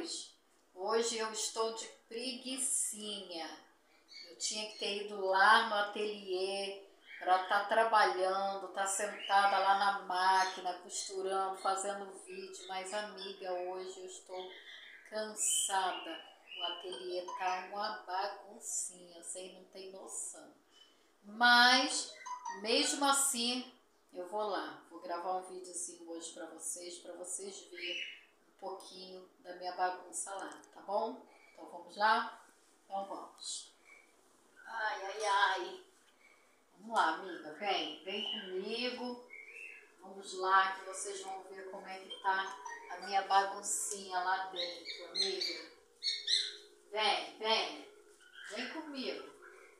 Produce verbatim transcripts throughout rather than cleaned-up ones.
amigos, hoje eu estou de preguicinha. Eu tinha que ter ido lá no ateliê para estar trabalhando, estar sentada lá na máquina, costurando, fazendo vídeo. Mas, amiga, hoje eu estou cansada. O ateliê tá uma baguncinha, você não tem noção. Mas, mesmo assim, eu vou lá. Vou gravar um videozinho hoje para vocês, para vocês verem um pouquinho da minha bagunça lá, tá bom? Então vamos lá? Então vamos. Ai, ai, ai. Vamos lá, amiga, vem, vem comigo. Vamos lá que vocês vão ver como é que tá a minha baguncinha lá dentro, amiga. Vem, vem. Vem comigo.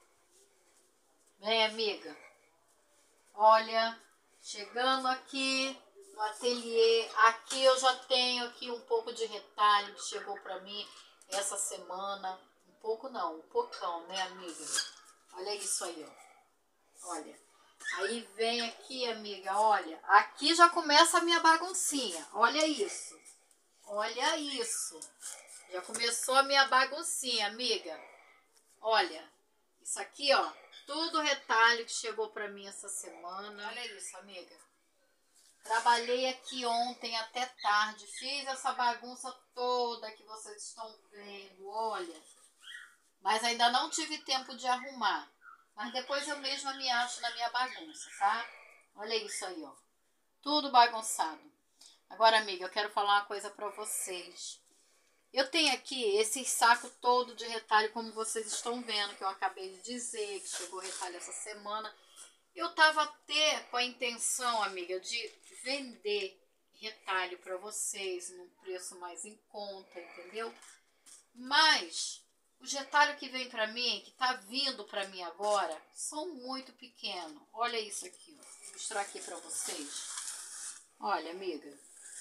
Vem, amiga. Olha, chegando aqui no ateliê, aqui eu já tenho aqui um pouco de retalho que chegou pra mim essa semana. Um pouco não, um pocão, né, amiga? Olha isso aí, ó. Olha. Aí vem aqui, amiga, olha. Aqui já começa a minha baguncinha. Olha isso. Olha isso. Já começou a minha baguncinha, amiga. Olha. Isso aqui, ó. Tudo retalho que chegou pra mim essa semana. Olha isso, amiga. Trabalhei aqui ontem até tarde. Fiz essa bagunça toda que vocês estão vendo. Olha. Mas ainda não tive tempo de arrumar. Mas depois eu mesma me acho na minha bagunça, tá? Olha isso aí, ó. Tudo bagunçado. Agora, amiga, eu quero falar uma coisa pra vocês. Eu tenho aqui esse saco todo de retalho, como vocês estão vendo, que eu acabei de dizer, que chegou retalho essa semana. Eu tava até com a intenção, amiga, de vender retalho pra vocês num preço mais em conta, entendeu? Mas os retalhos que vem pra mim, que tá vindo pra mim agora, são muito pequenos. Olha isso aqui, ó. Vou mostrar aqui pra vocês. Olha, amiga.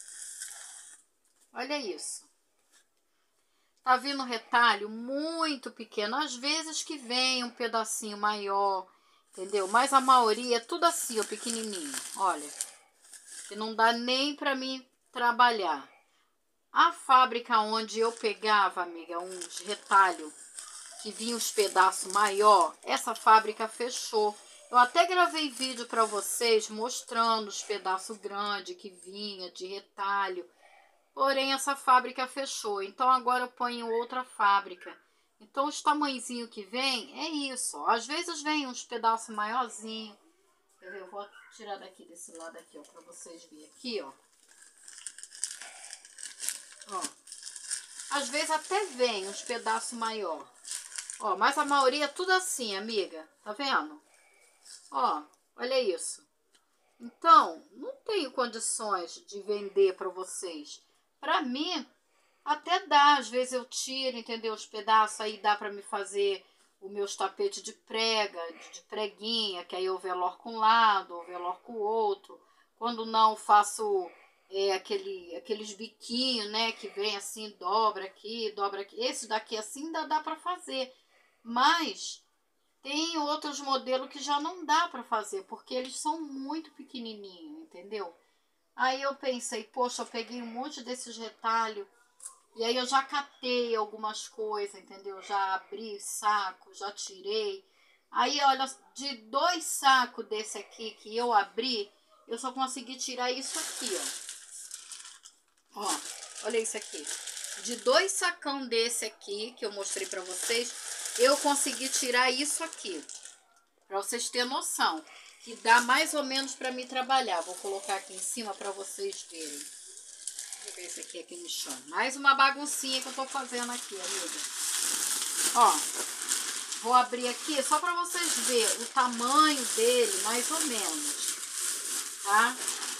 Olha isso. Tá vindo retalho muito pequeno. Às vezes que vem um pedacinho maior, entendeu? Mas a maioria é tudo assim, ó, pequenininho. Olha. Que não dá nem pra mim trabalhar. A fábrica onde eu pegava, amiga, uns retalhos que vinha os pedaços maior, essa fábrica fechou. Eu até gravei vídeo para vocês mostrando os pedaços grandes que vinha de retalho. Porém, essa fábrica fechou. Então, agora eu ponho outra fábrica. Então, os tamanhozinhos que vem é isso. Ó. Às vezes vem uns pedaços maiorzinhos. Eu vou tirar daqui desse lado aqui, ó, para vocês verem aqui, ó. Ó. Às vezes até vem uns pedaços maior. Ó, mas a maioria é tudo assim, amiga. Tá vendo? Ó, olha isso. Então, não tenho condições de vender para vocês. Para mim, até dá. Às vezes eu tiro, entendeu? Os pedaços aí dá para me fazer os meus tapetes de prega, de preguinha, que aí eu velor com um lado, eu velor com o outro. Quando não, faço é, aquele, aqueles biquinhos, né? Que vem assim, dobra aqui, dobra aqui. Esse daqui assim ainda dá para fazer. Mas tem outros modelos que já não dá para fazer, porque eles são muito pequenininhos, entendeu? Aí eu pensei, poxa, eu peguei um monte desses retalhos, e aí eu já catei algumas coisas, entendeu? Já abri saco, já tirei. Aí, olha, de dois sacos desse aqui que eu abri, eu só consegui tirar isso aqui, ó. Ó, olha isso aqui. De dois sacão desse aqui, que eu mostrei pra vocês, eu consegui tirar isso aqui. Pra vocês terem noção. Que dá mais ou menos pra mim trabalhar. Vou colocar aqui em cima pra vocês verem. Deixa eu ver esse aqui, aqui no chão. Mais uma baguncinha que eu tô fazendo aqui, amiga. Ó. Vou abrir aqui só pra vocês verem o tamanho dele, mais ou menos. Tá?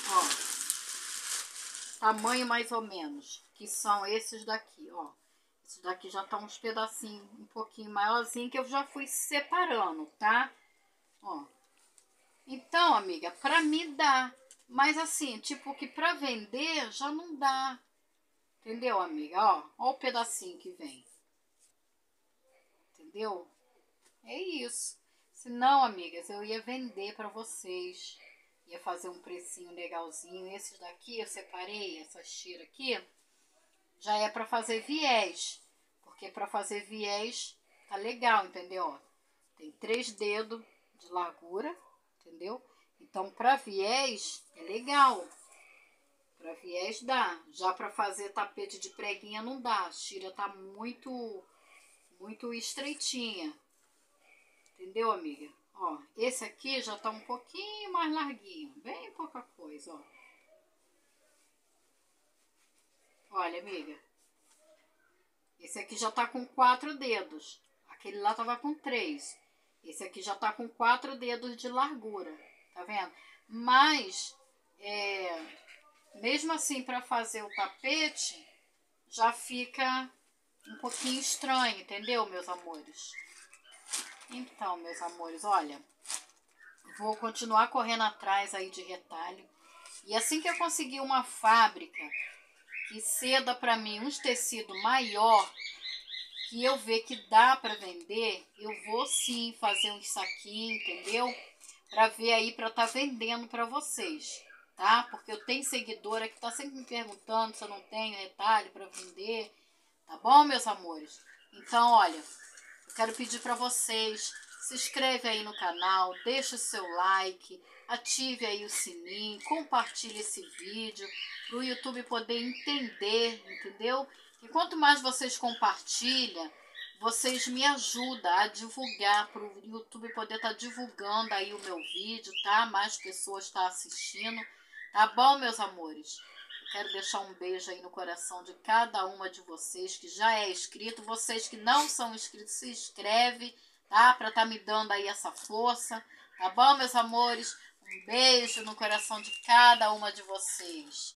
Ó. Tamanho mais ou menos. Que são esses daqui, ó. Esses daqui já tá uns pedacinhos um pouquinho maiorzinho que eu já fui separando, tá? Ó. Então, amiga, pra mim dá. Mas assim, tipo que pra vender já não dá. Entendeu, amiga? Ó, ó o pedacinho que vem. Entendeu? É isso. Se não, amigas, eu ia vender pra vocês. Ia fazer um precinho legalzinho. Esses daqui eu separei, essas tiras aqui. já é para fazer viés. Porque para fazer viés tá legal, entendeu? Tem três dedos de largura, entendeu? Então, para viés é legal. Para viés dá. Já para fazer tapete de preguinha não dá. A tira tá muito, muito estreitinha. Entendeu, amiga? Ó, esse aqui já tá um pouquinho mais larguinho. Bem pouca coisa, ó. Olha, amiga. Esse aqui já tá com quatro dedos. Aquele lá tava com três. Esse aqui já tá com quatro dedos de largura. Tá vendo? Mas, é, mesmo assim, para fazer o tapete, já fica um pouquinho estranho, entendeu, meus amores? Então, meus amores, olha, vou continuar correndo atrás aí de retalho. E assim que eu conseguir uma fábrica que ceda para mim uns tecidos maior, que eu ver que dá para vender, eu vou sim fazer um saquinho, entendeu? Para ver aí, para estar tá vendendo para vocês, tá? Porque eu tenho seguidora que tá sempre me perguntando se eu não tenho retalho para vender, tá bom, meus amores? Então, olha, eu quero pedir para vocês, se inscreve aí no canal, deixa o seu like, ative aí o sininho, compartilhe esse vídeo para o YouTube poder entender, entendeu? E quanto mais vocês compartilham, vocês me ajudam a divulgar, para o YouTube poder estar tá divulgando aí o meu vídeo, tá? Mais pessoas estão tá assistindo, tá bom, meus amores? Eu quero deixar um beijo aí no coração de cada uma de vocês que já é inscrito. Vocês que não são inscritos, se inscreve, tá? Para estar tá me dando aí essa força, tá bom, meus amores? Um beijo no coração de cada uma de vocês.